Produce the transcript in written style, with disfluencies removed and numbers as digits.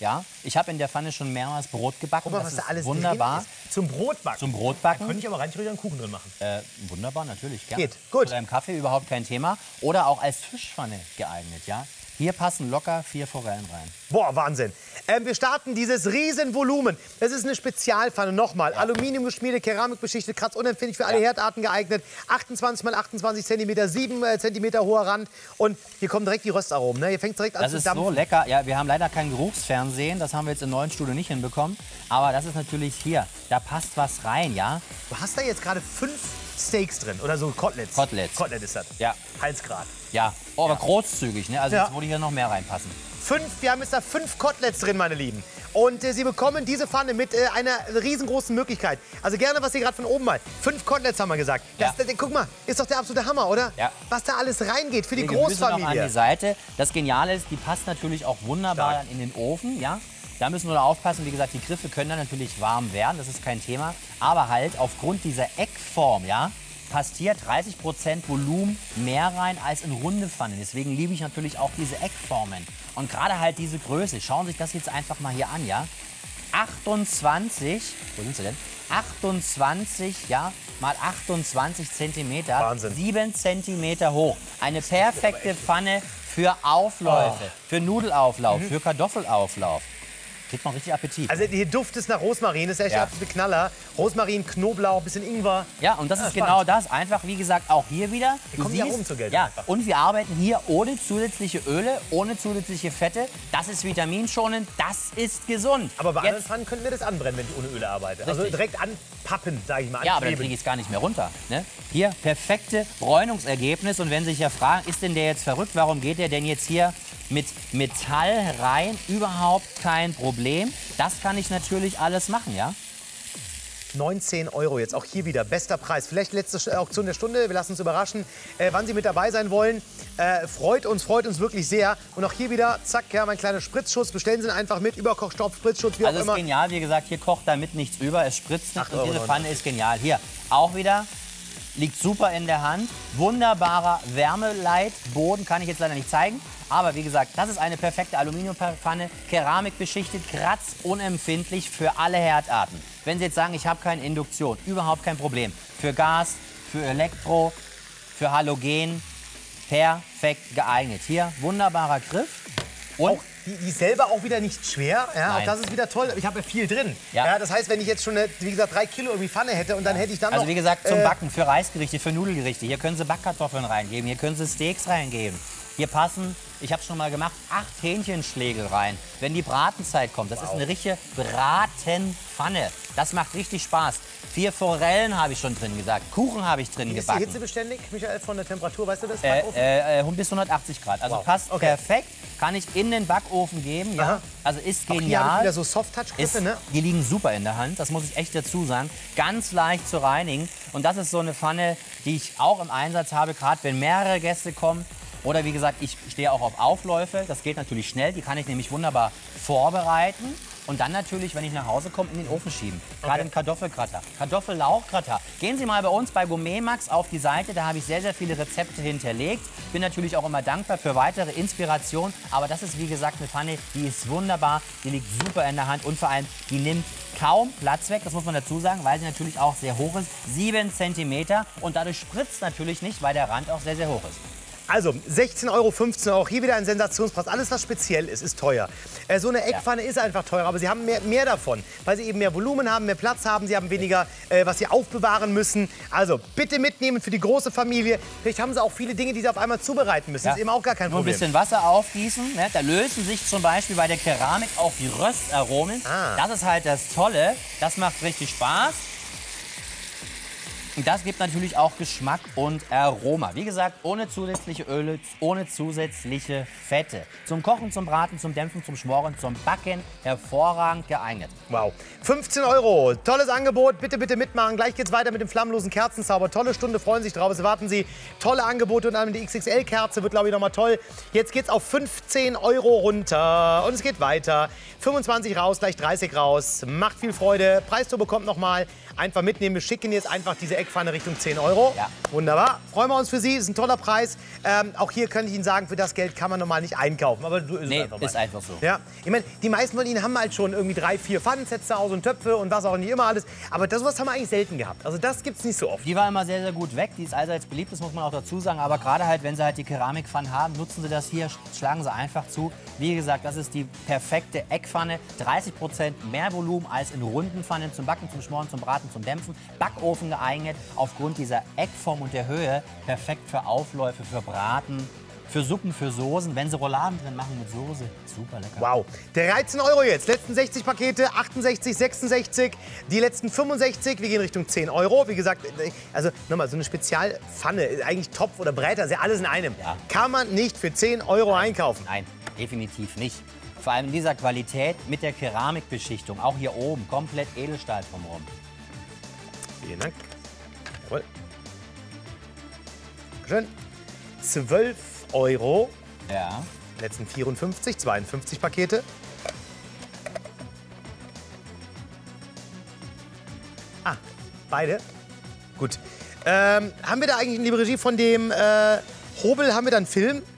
Ja, ich habe in der Pfanne schon mehrmals Brot gebacken. Guck mal, das was da alles wunderbar. drin ist. Zum Brotbacken. Zum Brotbacken. Da könnte ich aber rein theoretisch einen Kuchen drin machen. Wunderbar, natürlich. Gerne. Geht, gut. Oder im Kaffee überhaupt kein Thema. Oder auch als Fischpfanne geeignet, ja. Hier passen locker 4 Forellen rein. Boah, Wahnsinn. Wir starten dieses Riesenvolumen. Das ist eine Spezialpfanne. Nochmal. Ja. Aluminium geschmiedet, Keramik beschichtet, kratzunempfindlich für alle Herdarten geeignet. 28 x 28 cm, 7 cm hoher Rand. Und hier kommen direkt die Röstaromen. Ne? Hier fängt direkt an zu dampfen. Das ist so lecker. Ja, wir haben leider kein Geruchsfernsehen. Das haben wir jetzt im neuen Studio nicht hinbekommen. Aber das ist natürlich hier. Da passt was rein, ja. Du hast da jetzt gerade 5 Steaks drin. Oder so Koteletts. Kotelett ist das. Ja. Halsgrad. Ja, oh, aber großzügig, ne? Also jetzt würde hier noch mehr reinpassen. Wir haben jetzt da 5 Koteletts drin, meine Lieben. Und Sie bekommen diese Pfanne mit einer riesengroßen Möglichkeit. Also gerne, was ihr gerade von oben mal. 5 Koteletts haben wir gesagt. Guck mal, ist doch der absolute Hammer, oder? Ja. Was da alles reingeht für die Gemüse Großfamilie. noch an die Seite. Das Geniale ist, die passt natürlich auch wunderbar dann in den Ofen, ja? Da müssen wir nur aufpassen, wie gesagt, die Griffe können dann natürlich warm werden, das ist kein Thema. Aber halt aufgrund dieser Eckform, ja, passt hier 30% Volumen mehr rein als in runde Pfannen. Deswegen liebe ich natürlich auch diese Eckformen. Und gerade halt diese Größe. Schauen Sie sich das jetzt einfach mal hier an, ja? 28, wo sind sie denn? 28, ja, mal 28 cm. Wahnsinn. 7 cm hoch. Eine perfekte Pfanne für Aufläufe, für Nudelauflauf, für Kartoffelauflauf. Kriegt man richtig Appetit. Also hier duftet es nach Rosmarin, das ist echt der absolute Knaller. Rosmarin, Knoblauch, bisschen Ingwer. Ja, und das ist genau das. Einfach, wie gesagt, auch hier wieder. Wir kommen ja oben zur Geltung. Ja, und wir arbeiten hier ohne zusätzliche Öle, ohne zusätzliche Fette. Das ist vitaminschonend, das ist gesund. Aber bei anderen Pfannen könnten wir das anbrennen, wenn ich ohne Öle arbeite. Also direkt anpappen, sage ich mal. Ja, aber dann kriege ich es gar nicht mehr runter. Ne? Hier, perfekte Bräunungsergebnis. Und wenn Sie sich ja fragen, ist denn der jetzt verrückt? Warum geht der denn jetzt hier mit Metall rein? Überhaupt kein Problem. Das kann ich natürlich alles machen, ja? 19 € jetzt, auch hier wieder, bester Preis. Vielleicht letzte Auktion der Stunde, wir lassen uns überraschen, wann Sie mit dabei sein wollen. Freut uns wirklich sehr. Und auch hier wieder, zack, ja, mein kleiner Spritzschuss. Bestellen Sie ihn einfach mit, Überkochstoff, Spritzschutz, wie auch immer. Also ist genial, wie gesagt, hier kocht damit nichts über, es spritzt nicht und diese Pfanne ist genial. Hier, auch wieder, liegt super in der Hand. Wunderbarer Wärmeleitboden, kann ich jetzt leider nicht zeigen. Aber wie gesagt, das ist eine perfekte Aluminiumpfanne, keramikbeschichtet, kratzunempfindlich für alle Herdarten. Wenn Sie jetzt sagen, ich habe keine Induktion, überhaupt kein Problem. Für Gas, für Elektro, für Halogen, perfekt geeignet. Hier, wunderbarer Griff. Und auch die ist selber auch wieder nicht schwer. Ja, auch das ist wieder toll. Ich habe ja viel drin. Ja, das heißt, wenn ich jetzt schon, wie gesagt, 3 Kilo irgendwie Pfanne hätte und dann hätte ich dann noch... Also wie gesagt, zum Backen, für Reisgerichte, für Nudelgerichte. Hier können Sie Backkartoffeln reingeben, hier können Sie Steaks reingeben. Hier passen, ich habe es schon mal gemacht, 8 Hähnchenschlägel rein. Wenn die Bratenzeit kommt, das ist eine richtige Bratenpfanne. Das macht richtig Spaß. 4 Forellen habe ich schon drin gesagt. Kuchen habe ich drin gebacken. Ist die hitzebeständig, Michael, von der Temperatur, weißt du das? Bis 180 Grad. Also passt perfekt. Kann ich in den Backofen geben. Ja. Also ist genial. Auch hier habe ich wieder so Soft-Touch-Griffe, ne? Die liegen super in der Hand, das muss ich echt dazu sagen. Ganz leicht zu reinigen. Und das ist so eine Pfanne, die ich auch im Einsatz habe, gerade wenn mehrere Gäste kommen. Oder wie gesagt, ich stehe auch auf Aufläufe. Das geht natürlich schnell. Die kann ich nämlich wunderbar vorbereiten. Und dann natürlich, wenn ich nach Hause komme, in den Ofen schieben. Gerade im Kartoffelgratin, Kartoffellauchgratin. Gehen Sie mal bei uns bei Gourmet Max auf die Seite. Da habe ich sehr, sehr viele Rezepte hinterlegt. Bin natürlich auch immer dankbar für weitere Inspiration. Aber das ist, wie gesagt, eine Pfanne, die ist wunderbar. Die liegt super in der Hand. Und vor allem, die nimmt kaum Platz weg. Das muss man dazu sagen, weil sie natürlich auch sehr hoch ist. 7 cm. Und dadurch spritzt natürlich nicht, weil der Rand auch sehr, sehr hoch ist. Also 16 €, 15 €, auch hier wieder ein Sensationspreis. Alles, was speziell ist, ist teuer. So eine Eckpfanne ist einfach teurer, aber Sie haben mehr davon, weil Sie eben mehr Volumen haben, mehr Platz haben, Sie haben weniger, was Sie aufbewahren müssen. Also bitte mitnehmen für die große Familie. Vielleicht haben Sie auch viele Dinge, die Sie auf einmal zubereiten müssen. Das ist eben auch gar kein Problem. Nur ein bisschen Wasser aufgießen, ne? Da lösen sich zum Beispiel bei der Keramik auch die Röstaromen. Das ist halt das Tolle, das macht richtig Spaß. Und das gibt natürlich auch Geschmack und Aroma. Wie gesagt, ohne zusätzliche Öle, ohne zusätzliche Fette. Zum Kochen, zum Braten, zum Dämpfen, zum Schmoren, zum Backen hervorragend geeignet. Wow. 15 €. Tolles Angebot. Bitte, bitte mitmachen. Gleich geht's weiter mit dem flammlosen Kerzenzauber. Tolle Stunde, freuen sich drauf. Es erwarten Sie tolle Angebote und dann die XXL-Kerze wird, glaube ich, noch mal toll. Jetzt geht's auf 15 € runter. Und es geht weiter. 25 raus, gleich 30 raus. Macht viel Freude. Preisturbo kommt noch mal. Einfach mitnehmen. Wir schicken jetzt einfach diese Eckpfanne Richtung 10 Euro. Ja. Wunderbar. Freuen wir uns für Sie. Ist ein toller Preis. Auch hier kann ich Ihnen sagen, für das Geld kann man normal nicht einkaufen. Aber so ist Nee, es einfach mal. ist einfach so. Ja, ich meine, die meisten von Ihnen haben halt schon irgendwie 3, 4 Pfannensets zu Hause und Töpfe und was auch nicht immer alles. Aber das sowas haben wir eigentlich selten gehabt. Also das gibt's nicht so oft. Die war immer sehr, sehr gut weg. Die ist allseits beliebt, das muss man auch dazu sagen. Aber gerade halt, wenn Sie halt die Keramikpfannen haben, nutzen Sie das hier, schlagen Sie einfach zu. Wie gesagt, das ist die perfekte Eckpfanne. 30% mehr Volumen als in runden Pfannen zum Backen, zum Schmoren, zum Braten, zum Dämpfen. Backofen geeignet, aufgrund dieser Eckform und der Höhe. Perfekt für Aufläufe, für Braten, für Suppen, für Soßen. Wenn Sie Rouladen drin machen mit Soße, super lecker. Wow. 13 Euro jetzt. Letzten 60 Pakete, 68, 66. Die letzten 65, wir gehen Richtung 10 Euro. Wie gesagt, also nochmal, so eine Spezialpfanne, eigentlich Topf oder Bräter, ist ja alles in einem. Ja. Kann man nicht für 10 Euro einkaufen. Nein, definitiv nicht. Vor allem in dieser Qualität mit der Keramikbeschichtung. Auch hier oben, komplett Edelstahl drumherum. Vielen Dank. Jawohl. Schön. 12 Euro. Ja. Letzten 54, 52 Pakete. Ah, beide. Gut. Haben wir da eigentlich, liebe Regie, von dem Hobel, haben wir da einen Film?